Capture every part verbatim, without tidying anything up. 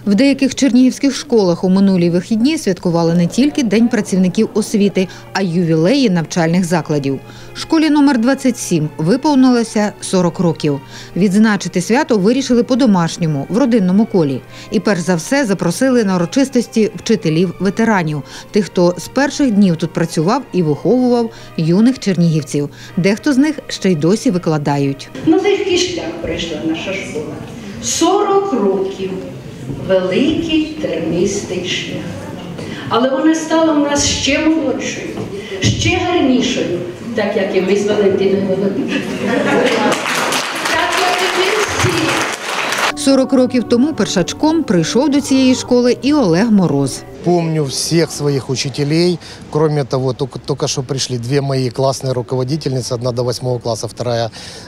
В деяких чернігівських школах у минулі вихідні святкували не тільки День працівників освіти, а й ювілеї навчальних закладів. Школі номер двадцять сім виповнилося сорок років. Відзначити свято вирішили по-домашньому, в родинному колі. І перш за все запросили на урочистості вчителів-ветеранів, тих, хто з перших днів тут працював і виховував юних чернігівців. Дехто з них ще й досі викладають. Нелегкий шлях пройшла наша школа. сорок років. Великий тернистий шлях. Але вона стала у нас ще молодшою, ще гарнішою, так як і ми з Валентиною Володимирівною. Так як і ми всі. сорок років тому першачком прийшов до цієї школи і Олег Мороз. Помню всех своих учителей. Кроме того, только, только что пришли две мои классные руководительницы. Одна до восьмого класса, вторая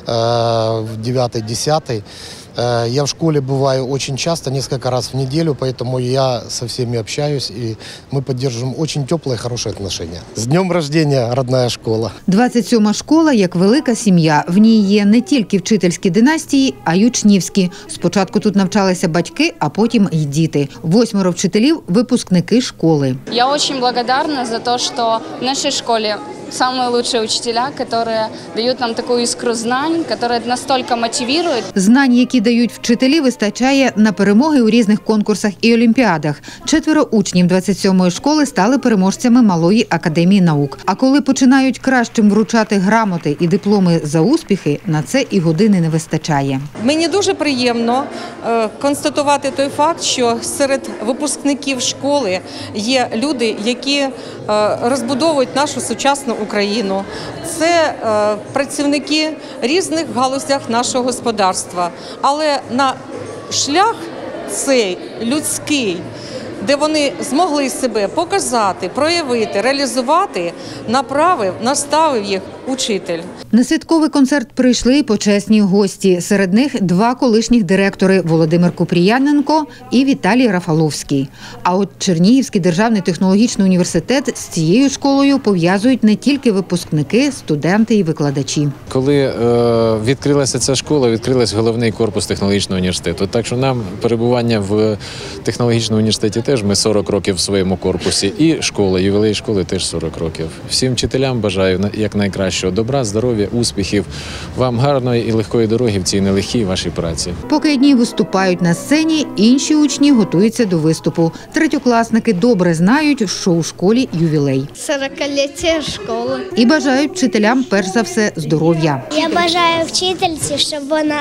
э, в девятый-десятый. Э, я в школе бываю очень часто, несколько раз в неделю, поэтому я со всеми общаюсь, и мы поддерживаем очень теплые, хорошие отношения. С днем рождения, родная школа! двадцять сьома школа як велика сім'я. В ній є не тільки вчительські династії, а й учнівські. Спочатку тут навчалися батьки, а потім й діти. Восьмеро вчителів – випускники школы. Я очень благодарна за то, что в нашей школе самые лучшие учителя, которые дают нам такую искру знаний, которые настолько мотивируют. Знань, які дають вчителі, вистачає на перемоги у різних конкурсах і олімпіадах. Четверо учнів двадцять сьомої школи стали переможцями Малої академії наук. А коли починають кращим вручати грамоти і дипломи за успіхи, на це і години не вистачає. Мені дуже приємно е, констатувати той факт, що серед випускників школи є люди, які е, розбудовують нашу сучасну Україну. Це е, працівники різних галузях нашого господарства. Але на шлях цей людський, де вони змогли себе показати, проявити, реалізувати, направив, наставив їх учитель. На святковий концерт прийшли почесні гості. Серед них два колишніх директори – Володимир Купріяненко і Віталій Рафаловський. А от Чернігівський державний технологічний університет з цією школою пов'язують не тільки випускники, студенти і викладачі. Коли е, відкрилася ця школа, відкрився головний корпус технологічного університету. Так що нам перебування в технологічному університеті теж ми сорок років в своєму корпусі. І школа, ювілей школи теж сорок років. Всім вчителям бажаю якнайкращого добра, здоров'я, успіхів, вам гарної і легкої дороги в цій нелегкій вашій праці. Поки одні виступають на сцені, інші учні готуються до виступу. Третьокласники добре знають, що у школі ювілей. сорокаліття школи. І бажають вчителям перш за все здоров'я. Я бажаю вчительці, щоб вона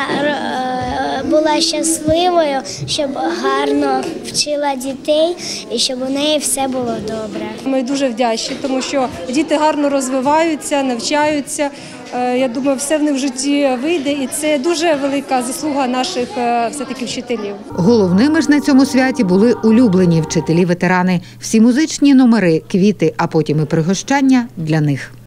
була щасливою, щоб гарно вчила дітей і щоб у неї все було добре. Ми дуже вдячні, тому що діти гарно розвиваються, навчаються. Я думаю, все в них в житті вийде, і це дуже велика заслуга наших все-таки вчителів. Головними ж на цьому святі були улюблені вчителі-ветерани. Всі музичні номери, квіти, а потім і пригощання для них.